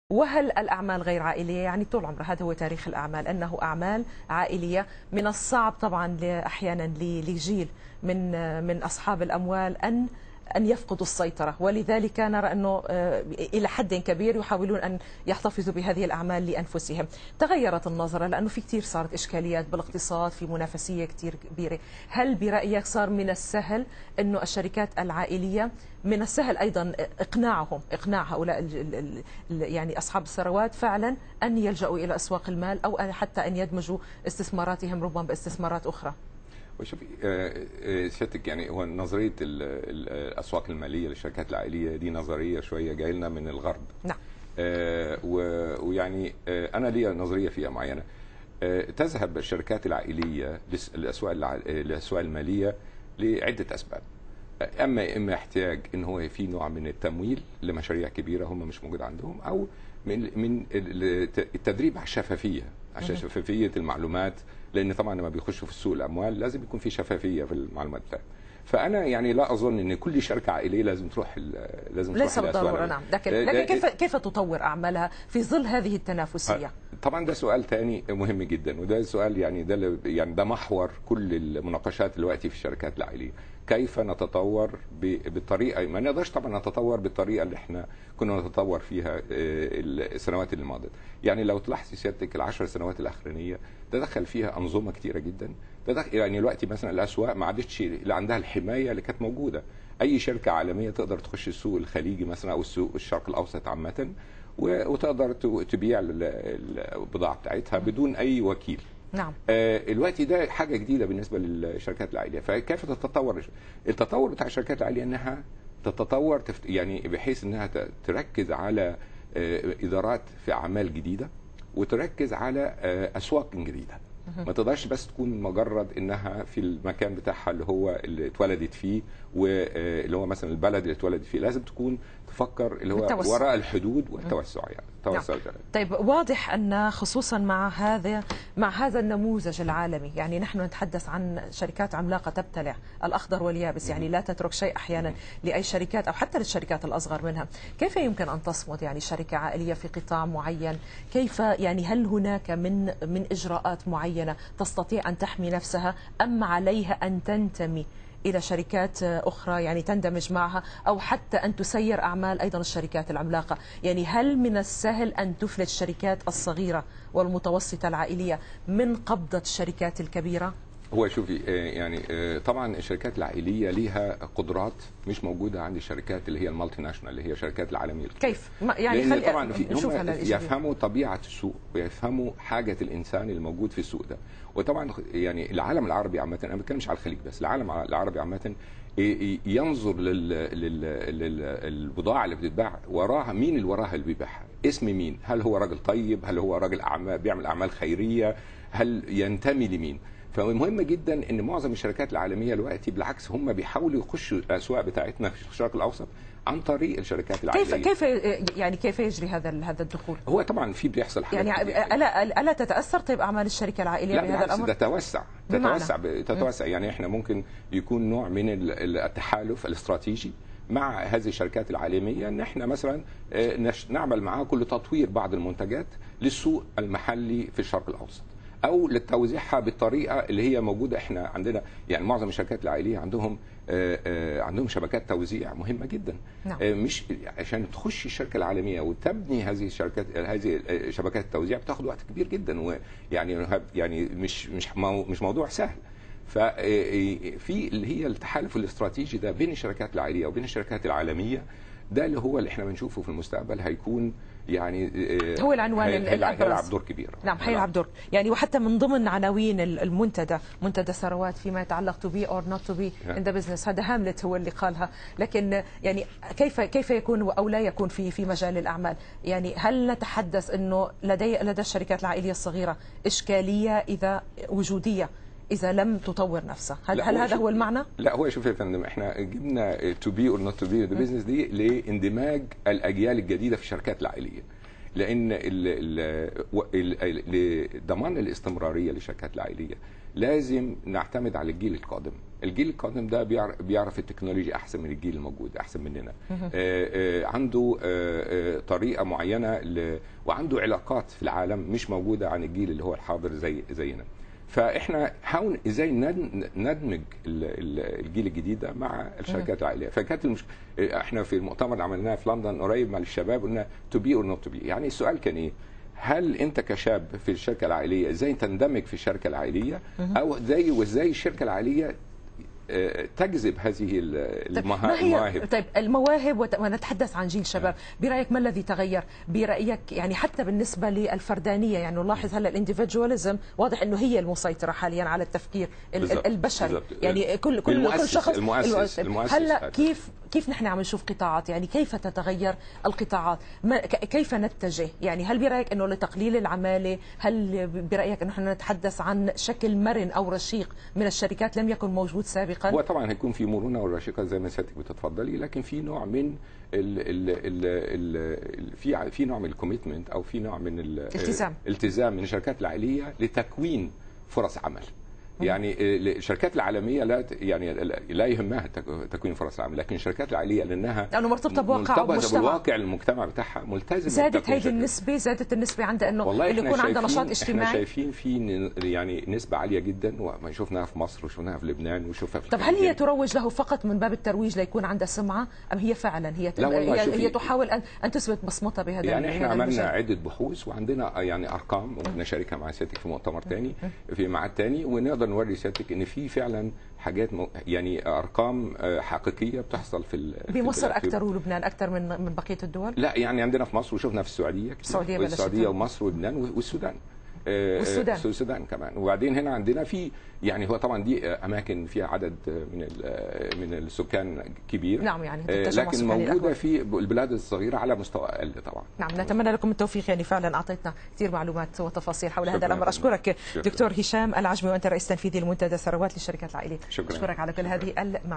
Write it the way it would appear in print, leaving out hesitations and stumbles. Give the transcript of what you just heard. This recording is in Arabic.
وهل الأعمال غير عائلية؟ يعني طول عمر هذا هو تاريخ الأعمال، أنه أعمال عائلية. من الصعب طبعا أحيانا لجيل من أصحاب الأموال أن يفقدوا السيطرة، ولذلك نرى أنه إلى حد كبير يحاولون أن يحتفظوا بهذه الأعمال لأنفسهم. تغيرت النظرة لأنه في كثير صارت إشكاليات بالاقتصاد، في منافسية كثير كبيرة. هل برأيك صار من السهل أنه الشركات العائلية من السهل أيضا إقناع هؤلاء يعني أصحاب الثروات فعلا أن يلجأوا إلى أسواق المال، أو حتى أن يدمجوا استثماراتهم ربما باستثمارات أخرى؟ وشوفي سيادتك، يعني هو نظريه الاسواق الماليه للشركات العائليه دي نظريه شويه جايه لنا من الغرب. نعم. ويعني انا لي نظريه فيها معينه. تذهب الشركات العائليه للاسواق الماليه لعده اسباب. اما احتياج ان هو في نوع من التمويل لمشاريع كبيره هم مش موجود عندهم، او من التدريب على الشفافيه، عشان شفافيه المعلومات، لان طبعا لما بيخشوا في سوق الاموال لازم يكون في شفافيه في المعلومات بتاعتهم. فانا يعني لا اظن ان كل شركه عائليه لازم تروح ليس بالضروره. نعم، لكن كيف تطور اعمالها في ظل هذه التنافسيه؟ طبعا ده سؤال ثاني مهم جدا، وده سؤال يعني ده محور كل المناقشات دلوقتي في الشركات العائليه. كيف نتطور بالطريقه؟ ما نقدرش طبعا نتطور بالطريقه اللي احنا كنا نتطور فيها السنوات اللي مضت. يعني لو تلاحظي سيادتك ال10 سنوات الاخرانيه ده دخل فيها انظمه كثيره جدا. يعني دلوقتي مثلا الاسواق ما عادتش اللي عندها الحمايه اللي كانت موجوده. اي شركه عالميه تقدر تخش السوق الخليجي مثلا او السوق الشرق الاوسط عامه، وتقدر تبيع البضاعه بتاعتها بدون اي وكيل. نعم. الوقت ده حاجه جديده بالنسبه للشركات العائليه. فكيف تتطور؟ التطور بتاع الشركات العائليه انها تتطور يعني بحيث انها تركز على ادارات في اعمال جديده، وتركز على اسواق جديده. ما تقدرش بس تكون مجرد انها في المكان بتاعها اللي اتولدت فيه، واللي هو مثلا البلد اللي اتولدت فيه. لازم تكون تفكر اللي هو التوسع. وراء الحدود والتوسع، يعني التوسع. نعم. طيب، واضح ان خصوصا مع هذا النموذج العالمي، يعني نحن نتحدث عن شركات عملاقه تبتلع الاخضر واليابس، يعني لا تترك شيء احيانا لاي شركات او حتى للشركات الاصغر منها. كيف يمكن ان تصمد يعني شركه عائليه في قطاع معين؟ كيف يعني هل هناك من اجراءات معينه تستطيع ان تحمي نفسها، ام عليها ان تنتمي إلى شركات أخرى يعني تندمج معها، أو حتى أن تسير أعمال أيضا الشركات العملاقة؟ يعني هل من السهل أن تفلت الشركات الصغيرة والمتوسطة العائلية من قبضة الشركات الكبيرة؟ هو شوفي، يعني طبعا الشركات العائليه ليها قدرات مش موجوده عند الشركات اللي هي المالتي ناشونال، اللي هي الشركات العالميه. كيف؟ يعني طبعا هم يفهموا طبيعه السوق، ويفهموا حاجه الانسان اللي موجود في السوق ده. وطبعا يعني العالم العربي عامه، انا ما بتكلمش على الخليج بس، العالم العربي عامه ينظر للبضاعه اللي بتتباع وراها مين اللي وراها اللي بيبيعها، اسم مين، هل هو راجل طيب، هل هو راجل اعمال بيعمل اعمال خيريه، هل ينتمي لمين. فمهم جدا ان معظم الشركات العالميه دلوقتي بالعكس هم بيحاولوا يخشوا الاسواق بتاعتنا في الشرق الاوسط عن طريق الشركات العائليه. كيف يجري هذا الدخول؟ هو طبعا بيحصل حاجات يعني الا تتاثر طيب اعمال الشركه العائليه بهذا الامر؟ لا، تتوسع. يعني احنا ممكن يكون نوع من التحالف الاستراتيجي مع هذه الشركات العالميه، ان احنا مثلا نعمل معاها كل تطوير بعض المنتجات للسوق المحلي في الشرق الاوسط، او لتوزيعها بالطريقه اللي هي موجوده. احنا عندنا يعني معظم الشركات العائليه عندهم شبكات توزيع مهمه جدا. نعم. مش عشان تخش الشركه العالميه وتبني هذه شبكات التوزيع بتاخد وقت كبير جدا، ويعني مش موضوع سهل. ففي اللي هي التحالف الاستراتيجي ده بين الشركات العائليه وبين الشركات العالميه، ده اللي احنا بنشوفه في المستقبل هيكون يعني هو العنوان الابرز. هيلعب دور كبير. نعم، هيلعب دور. يعني وحتى من ضمن عناوين منتدى ثروات فيما يتعلق to be or not to be in the business، هذا هاملت هو اللي قالها. لكن يعني كيف يكون او لا يكون في مجال الاعمال؟ يعني هل نتحدث انه لدى الشركات العائليه الصغيره اشكاليه وجوديه إذا لم تطور نفسها؟ هل هذا هو المعنى؟ لا، هو شوف يا فندم، احنا جبنا to be or not to be the business دي لاندماج الأجيال الجديدة في الشركات العائلية. لان لضمان الاستمراريه للشركات العائليه لازم نعتمد على الجيل القادم. الجيل القادم ده بيعرف التكنولوجيا احسن من الجيل الموجود، احسن مننا. عنده طريقه معينه وعنده علاقات في العالم مش موجوده عن الجيل اللي هو الحاضر زينا. فاحنا حاول ازاي ندمج الجيل الجديد ده مع الشركات العائليه. فكانت احنا في المؤتمر اللي عملناه في لندن قريب مع الشباب قلنا تو بي اور نوت تو بي، يعني السؤال كان ايه؟ هل انت كشاب في الشركه العائليه ازاي تندمج في الشركه العائليه، او ازاي الشركه العائليه تجذب هذه المواهب. طيب المواهب، ونتحدث عن جيل شباب، برايك ما الذي تغير؟ برايك يعني حتى بالنسبه للفردانيه، يعني نلاحظ هلا الانديفيدواليزم واضح انه هي المسيطره حاليا على التفكير البشري، يعني كل شخص المؤسس هلا كيف نحن عم نشوف قطاعات، يعني كيف تتغير القطاعات؟ كيف نتجه؟ يعني هل برايك انه لتقليل العماله؟ هل برايك انه نحن نتحدث عن شكل مرن او رشيق من الشركات لم يكن موجود سابقا؟ هو طبعا هيكون في مرونه والرشيقه زي ما سيادتك بتتفضلي، لكن في نوع من في نوع من الكوميتمنت او في نوع من الالتزام من الشركات العائليه لتكوين فرص عمل. يعني الشركات العالميه لا يهمها تكوين فرص العمل، لكن الشركات العائليه لانه مرتبطه بالواقع المجتمع بتاعها ملتزمه. زادت النسبه عندها انه يكون عندها نشاط اجتماعي. احنا شايفين في يعني نسبه عاليه جدا، وما شفناها في مصر وشفناها في لبنان وشوفها في طب هل هي تروج له فقط من باب الترويج ليكون عندها سمعه، ام هي فعلا هي تحاول ان تثبت بصمتها بهذا يعني احنا عملنا عده بحوث وعندنا يعني ارقام ونشاركها مع سيادتك في مؤتمر ثاني في ميعاد ثاني، ونقدر نوري سيادتك ان في فعلا حاجات يعني ارقام حقيقيه بتحصل بمصر اكثر ولبنان اكثر من بقيه الدول. لا يعني عندنا في مصر وشفنا في السعوديه ومصر ولبنان والسودان. والسودان كمان. وبعدين هنا عندنا في يعني هو طبعا دي اماكن فيها عدد من السكان كبير. نعم يعني لكن موجوده في البلاد الصغيره على مستوى اقل طبعا. نعم نتمنى لكم التوفيق، يعني فعلا اعطيتنا كثير معلومات وتفاصيل حول هذا الامر. اشكرك دكتور هشام العجمي، وانت رئيس تنفيذي لمنتدى ثروات للشركات العائليه. شكرا. اشكرك على كل هذه